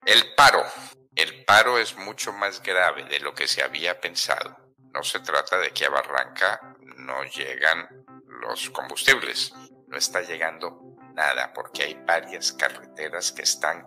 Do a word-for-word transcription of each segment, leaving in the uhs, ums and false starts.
El paro. El paro es mucho más grave de lo que se había pensado. No se trata de que a Barranca no llegan los combustibles. No está llegando nada porque hay varias carreteras que están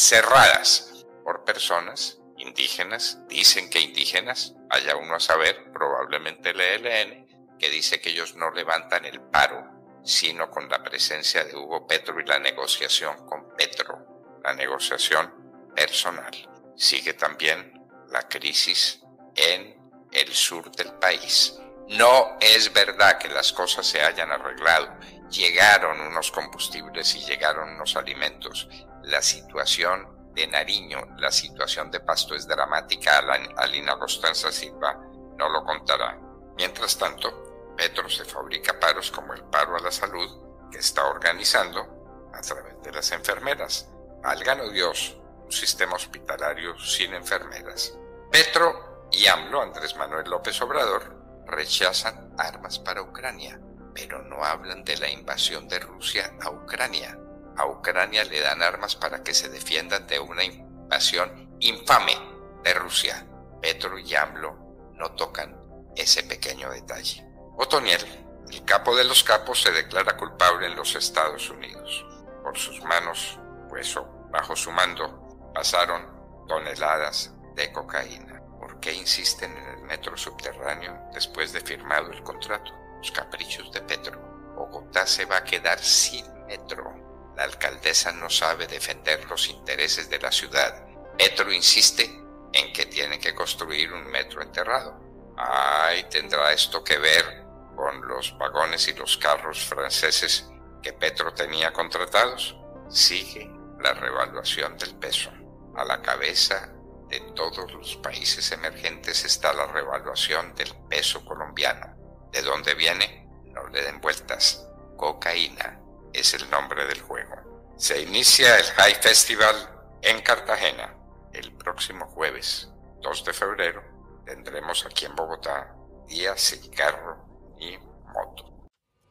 cerradas por personas indígenas. Dicen que indígenas, vaya uno a saber, probablemente el E L N, que dice que ellos no levantan el paro, sino con la presencia de Hugo Petro y la negociación con Petro, la negociación personal. Sigue también la crisis en el sur del país. No es verdad que las cosas se hayan arreglado. Llegaron unos combustibles y llegaron unos alimentos. La situación de Nariño, la situación de Pasto es dramática. Alina Constanza Silva no lo contará. Mientras tanto, Petro se fabrica paros como el paro a la salud que está organizando a través de las enfermeras. Válganos Dios, un sistema hospitalario sin enfermeras. Petro y AMLO, Andrés Manuel López Obrador, rechazan armas para Ucrania, pero no hablan de la invasión de Rusia a Ucrania. A Ucrania le dan armas para que se defiendan de una invasión infame de Rusia. Petro y AMLO no tocan ese pequeño detalle. Otoniel, el capo de los capos, se declara culpable en los Estados Unidos. Por sus manos, pues bajo su mando, pasaron toneladas de cocaína. ¿Por qué insisten en el metro subterráneo después de firmado el contrato? Los caprichos de Petro. Bogotá se va a quedar sin metro. La alcaldesa no sabe defender los intereses de la ciudad. Petro insiste en que tiene que construir un metro enterrado. Ay, ¿tendrá esto que ver con los vagones y los carros franceses que Petro tenía contratados? Sigue la revaluación del peso. A la cabeza de todos los países emergentes está la revaluación del peso colombiano. ¿De dónde viene? No le den vueltas. Cocaína es el nombre del juego. Se inicia el High Festival en Cartagena. El próximo jueves, dos de febrero, tendremos aquí en Bogotá día sin carro ni moto.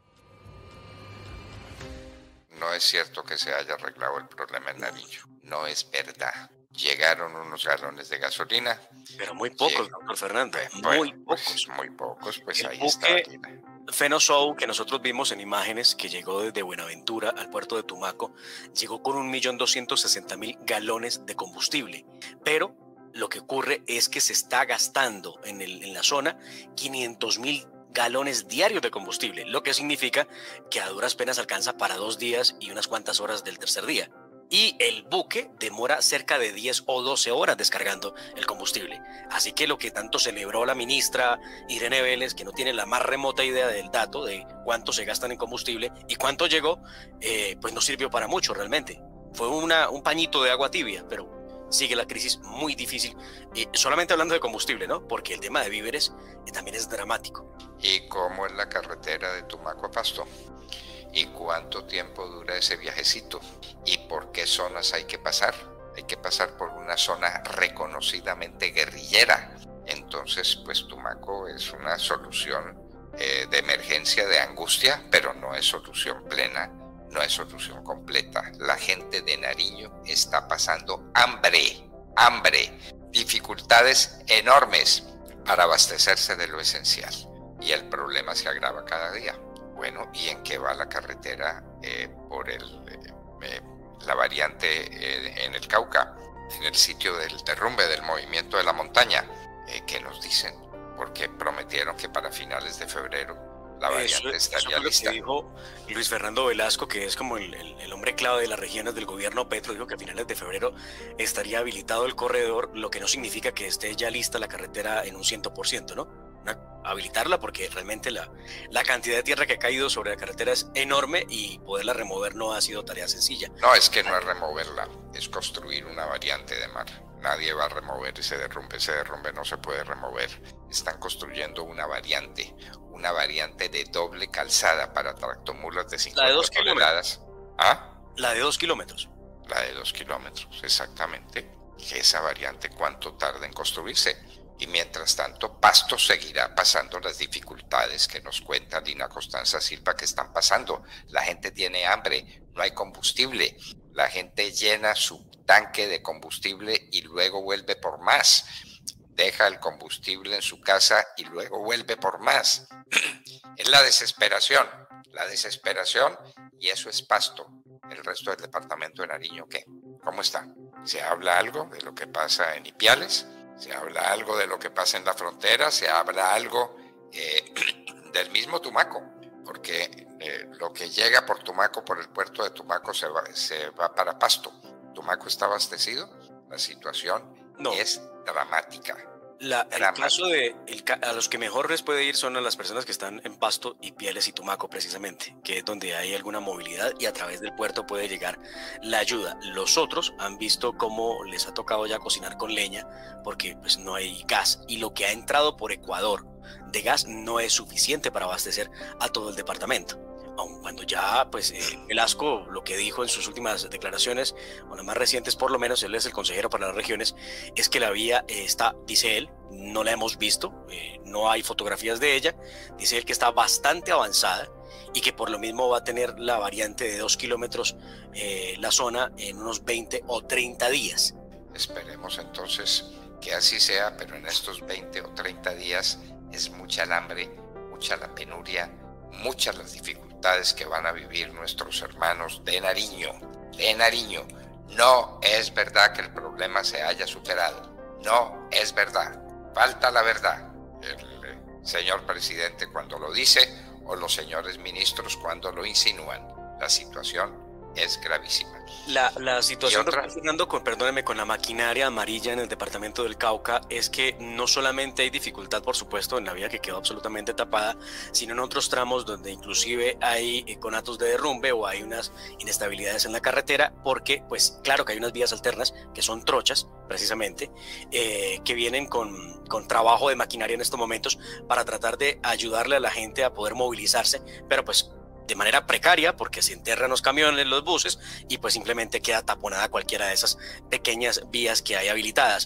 No es cierto que se haya arreglado el problema en Nariño. No es verdad. Llegaron unos galones de gasolina. Pero muy pocos, Lleg- doctor Fernando. Bueno, muy pocos. Pues muy pocos, pues El ahí buque está Alina. Fenoshow, que nosotros vimos en imágenes, que llegó desde Buenaventura al puerto de Tumaco, llegó con un millón doscientos sesenta mil galones de combustible. Pero lo que ocurre es que se está gastando en, el, en la zona quinientos mil galones diarios de combustible, lo que significa que a duras penas alcanza para dos días y unas cuantas horas del tercer día. Y el buque demora cerca de diez o doce horas descargando el combustible. Así que lo que tanto celebró la ministra Irene Vélez, que no tiene la más remota idea del dato de cuánto se gastan en combustible y cuánto llegó, eh, pues no sirvió para mucho realmente. Fue una, un pañito de agua tibia, pero sigue la crisis muy difícil. Y solamente hablando de combustible, ¿no? Porque el tema de víveres eh, también es dramático. ¿Y cómo es la carretera de Tumaco a Pasto? ¿Y cuánto tiempo dura ese viajecito? ¿Y por qué zonas hay que pasar? Hay que pasar por una zona reconocidamente guerrillera. Entonces, pues Tumaco es una solución eh, de emergencia, de angustia, pero no es solución plena, no es solución completa. La gente de Nariño está pasando hambre, hambre, dificultades enormes para abastecerse de lo esencial. Y el problema se agrava cada día. Bueno, ¿y en qué va la carretera eh, por el, eh, eh, la variante eh, en el Cauca, en el sitio del derrumbe del movimiento de la montaña? Eh, ¿Qué nos dicen? Porque prometieron que para finales de febrero la variante Eso, estaría eso fue lista. Lo que dijo Luis Fernando Velasco, que es como el, el, el hombre clave de las regiones del gobierno Petro, dijo que a finales de febrero estaría habilitado el corredor, lo que no significa que esté ya lista la carretera en un cien por ciento, ¿no? Habilitarla porque realmente la, la cantidad de tierra que ha caído sobre la carretera es enorme y poderla remover no ha sido tarea sencilla. No, es que no es removerla, es construir una variante de mar. Nadie va a remover ese derrumbe, ese derrumbe no se puede remover. Están construyendo una variante, una variante de doble calzada para tractomulas de cincuenta toneladas. ¿Ah? La de dos kilómetros. La de dos kilómetros, exactamente. ¿Y esa variante cuánto tarda en construirse? Y mientras tanto, Pasto seguirá pasando las dificultades que nos cuenta Alina Constanza Silva que están pasando. La gente tiene hambre, no hay combustible, la gente llena su tanque de combustible y luego vuelve por más. Deja el combustible en su casa y luego vuelve por más. Es la desesperación, la desesperación, y eso es Pasto. El resto del departamento de Nariño, ¿qué? ¿Cómo está? ¿Se habla algo de lo que pasa en Ipiales? ¿Se habla algo de lo que pasa en la frontera? ¿Se habla algo eh, del mismo Tumaco? Porque eh, lo que llega por Tumaco, por el puerto de Tumaco, se va, se va para Pasto. ¿Tumaco está abastecido? La situación no. Es dramática. La, el caso de el, a los que mejor les puede ir son a las personas que están en Pasto, Ipiales y Tumaco precisamente, que es donde hay alguna movilidad y a través del puerto puede llegar la ayuda. Los otros han visto cómo les ha tocado ya cocinar con leña porque pues no hay gas, y lo que ha entrado por Ecuador de gas no es suficiente para abastecer a todo el departamento. Aun cuando ya, pues, eh, Velasco lo que dijo en sus últimas declaraciones, o las más recientes por lo menos, él es el consejero para las regiones, es que la vía eh, está, dice él, no la hemos visto, eh, no hay fotografías de ella, dice él que está bastante avanzada y que por lo mismo va a tener la variante de dos kilómetros eh, la zona en unos veinte o treinta días. Esperemos entonces que así sea, pero en estos veinte o treinta días es mucha el hambre, mucha la penuria, muchas las dificultades que van a vivir nuestros hermanos de Nariño, de Nariño. No es verdad que el problema se haya superado, no es verdad, falta la verdad. El señor presidente cuando lo dice o los señores ministros cuando lo insinúan. La situación es gravísima. La, la situación, doctor Fernando, con, perdóneme, con la maquinaria amarilla en el departamento del Cauca es que no solamente hay dificultad, por supuesto, en la vía que quedó absolutamente tapada, sino en otros tramos donde inclusive hay eh, conatos de derrumbe o hay unas inestabilidades en la carretera, porque, pues, claro que hay unas vías alternas que son trochas, precisamente, eh, que vienen con, con trabajo de maquinaria en estos momentos para tratar de ayudarle a la gente a poder movilizarse, pero pues de manera precaria porque se enterran los camiones, los buses y pues simplemente queda taponada cualquiera de esas pequeñas vías que hay habilitadas.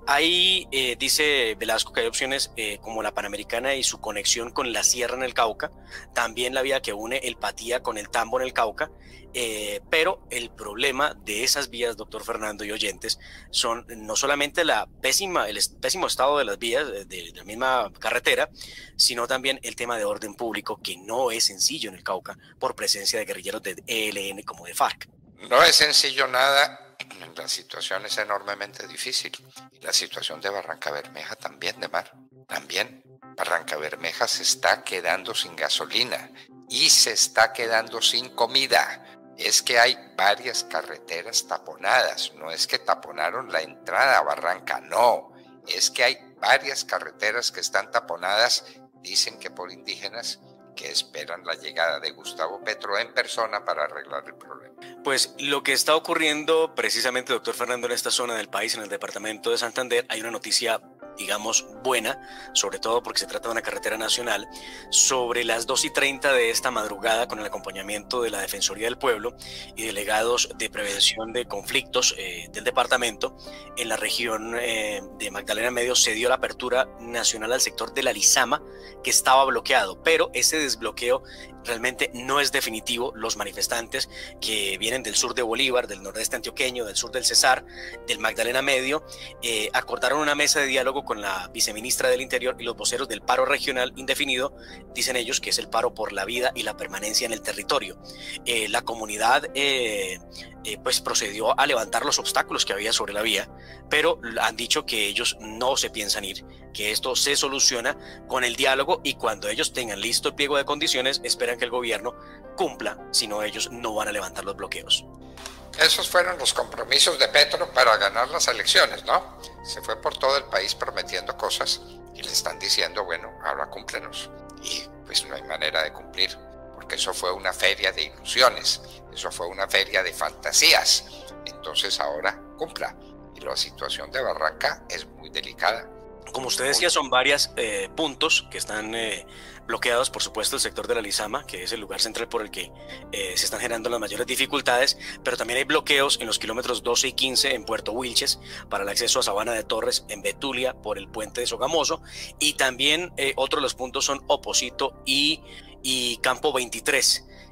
Ahí eh, dice Velasco que hay opciones eh, como la Panamericana y su conexión con la Sierra en el Cauca, también la vía que une el Patía con el Tambo en el Cauca, eh, pero el problema de esas vías, doctor Fernando y oyentes, son no solamente la pésima, el pésimo estado de las vías de, de la misma carretera, sino también el tema de orden público, que no es sencillo en el Cauca por presencia de guerrilleros de E L N como de FARC. No es sencillo nada, la situación es enormemente difícil. La situación de Barranca Bermeja también, de mar, también. Barranca Bermeja se está quedando sin gasolina y se está quedando sin comida. Es que hay varias carreteras taponadas, no es que taponaron la entrada a Barranca, no, es que hay varias carreteras que están taponadas, dicen que por indígenas, que esperan la llegada de Gustavo Petro en persona para arreglar el problema. Pues lo que está ocurriendo precisamente, doctor Fernando, en esta zona del país, en el departamento de Santander, hay una noticia, digamos, buena, sobre todo porque se trata de una carretera nacional. Sobre las dos y treinta de esta madrugada, con el acompañamiento de la Defensoría del Pueblo y delegados de prevención de conflictos eh, del departamento, en la región eh, de Magdalena Medio se dio la apertura nacional al sector de la Lizama, que estaba bloqueado, pero ese desbloqueo realmente no es definitivo. Los manifestantes que vienen del sur de Bolívar, del nordeste antioqueño, del sur del Cesar, del Magdalena Medio, eh, acordaron una mesa de diálogo con la viceministra del Interior y los voceros del paro regional indefinido, dicen ellos que es el paro por la vida y la permanencia en el territorio. Eh, la comunidad eh, eh, pues procedió a levantar los obstáculos que había sobre la vía, pero han dicho que ellos no se piensan ir, que esto se soluciona con el diálogo y cuando ellos tengan listo el pliego de condiciones esperan que el gobierno cumpla, si no ellos no van a levantar los bloqueos. Esos fueron los compromisos de Petro para ganar las elecciones, ¿no? Se fue por todo el país prometiendo cosas y le están diciendo, bueno, ahora cúmplenos. Y pues no hay manera de cumplir, porque eso fue una feria de ilusiones, eso fue una feria de fantasías. Entonces ahora cumpla. Y la situación de Barranca es muy delicada. Como usted decía, son varios eh, puntos que están eh, bloqueados, por supuesto, el sector de la Lizama, que es el lugar central por el que eh, se están generando las mayores dificultades, pero también hay bloqueos en los kilómetros doce y quince en Puerto Wilches para el acceso a Sabana de Torres, en Betulia por el puente de Sogamoso, y también eh, otros de los puntos son Oposito y, y Campo veintitrés.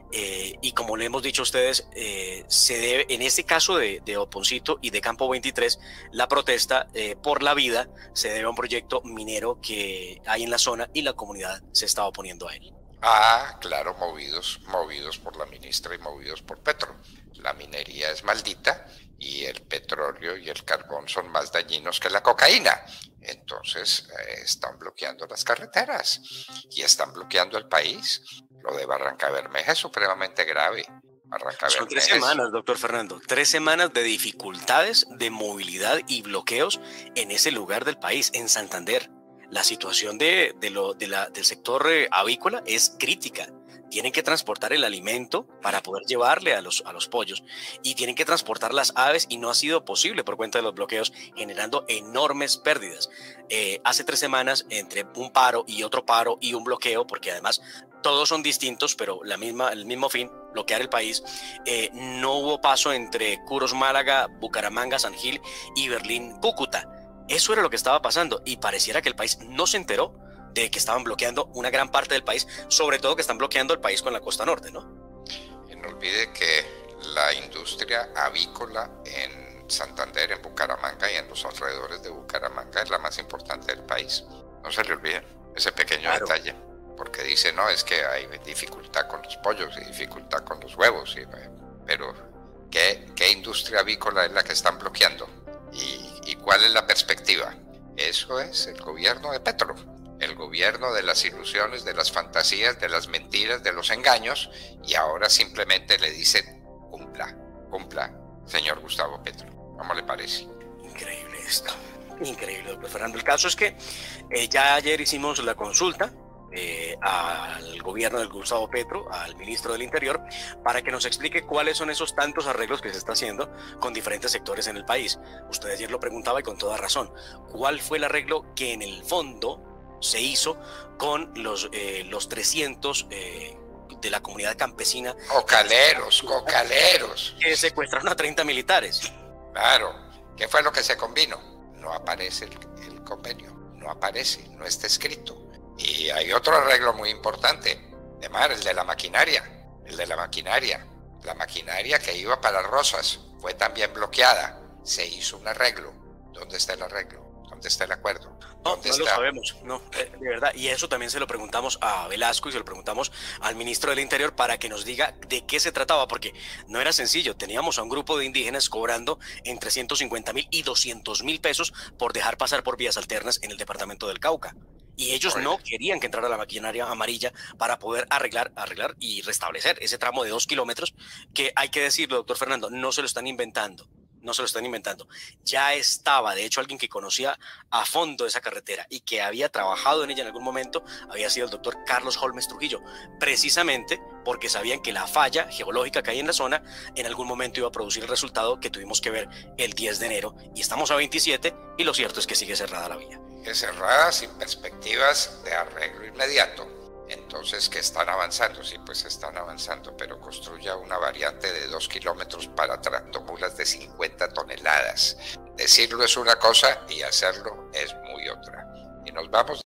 Eh, y como le hemos dicho a ustedes, eh, se debe, en este caso de, de Oponcito y de Campo veintitrés, la protesta eh, por la vida se debe a un proyecto minero que hay en la zona y la comunidad se está oponiendo a él. Ah, claro, movidos, movidos por la ministra y movidos por Petro. La minería es maldita y el petróleo y el carbón son más dañinos que la cocaína. Entonces eh, están bloqueando las carreteras y están bloqueando el país. Lo de Barranca Bermeja es supremamente grave. Barranca Son tres Bermeja es... semanas, doctor Fernando, tres semanas de dificultades de movilidad y bloqueos en ese lugar del país, en Santander. La situación de, de lo, de la, del sector eh, avícola es crítica. Tienen que transportar el alimento para poder llevarle a los, a los pollos y tienen que transportar las aves y no ha sido posible por cuenta de los bloqueos, generando enormes pérdidas. Eh, hace tres semanas, entre un paro y otro paro y un bloqueo, porque además todos son distintos, pero la misma, el mismo fin, bloquear el país, eh, no hubo paso entre Curos Málaga, Bucaramanga, San Gil y Berlín Cúcuta. Eso era lo que estaba pasando y pareciera que el país no se enteró de que estaban bloqueando una gran parte del país, sobre todo que están bloqueando el país con la costa norte, ¿no? Y no olvide que la industria avícola en Santander, en Bucaramanga y en los alrededores de Bucaramanga es la más importante del país. No se le olvide ese pequeño claro. detalle, porque dice, no, es que hay dificultad con los pollos y dificultad con los huevos, y, pero ¿qué, ¿qué industria avícola es la que están bloqueando? ¿Y, ¿Y cuál es la perspectiva? Eso es el gobierno de Petro. El gobierno de las ilusiones, de las fantasías, de las mentiras, de los engaños, y ahora simplemente le dicen, cumpla, cumpla, señor Gustavo Petro. ¿Cómo le parece? Increíble esto, increíble, doctor Fernando. El caso es que eh, ya ayer hicimos la consulta eh, al gobierno del Gustavo Petro, al ministro del Interior, para que nos explique cuáles son esos tantos arreglos que se está haciendo con diferentes sectores en el país. Usted ayer lo preguntaba y con toda razón. ¿Cuál fue el arreglo que en el fondo se hizo con los, eh, los trescientos eh, de la comunidad campesina? Cocaleros, cocaleros. Que secuestraron a treinta militares. Claro. ¿Qué fue lo que se convino? No aparece el, el convenio, no aparece, no está escrito. Y hay otro arreglo muy importante, de mar, el de la maquinaria, el de la maquinaria. La maquinaria que iba para Rosas fue también bloqueada. Se hizo un arreglo. ¿Dónde está el arreglo? ¿Dónde está el acuerdo? No, no está? Lo sabemos, no, de verdad. Y eso también se lo preguntamos a Velasco y se lo preguntamos al ministro del Interior para que nos diga de qué se trataba, porque no era sencillo. Teníamos a un grupo de indígenas cobrando entre ciento cincuenta mil y doscientos mil pesos por dejar pasar por vías alternas en el departamento del Cauca. Y ellos Oye. no querían que entrara la maquinaria amarilla para poder arreglar, arreglar y restablecer ese tramo de dos kilómetros que, hay que decirlo, doctor Fernando, no se lo están inventando. No se lo están inventando. Ya estaba, de hecho, alguien que conocía a fondo esa carretera y que había trabajado en ella en algún momento, había sido el doctor Carlos Holmes Trujillo, precisamente porque sabían que la falla geológica que hay en la zona en algún momento iba a producir el resultado que tuvimos que ver el diez de enero, y estamos a veintisiete y lo cierto es que sigue cerrada la vía. Es cerrada sin perspectivas de arreglo inmediato. Entonces, ¿qué están avanzando? Sí, pues están avanzando, pero construya una variante de dos kilómetros para tractomulas de cincuenta toneladas. Decirlo es una cosa y hacerlo es muy otra. Y nos vamos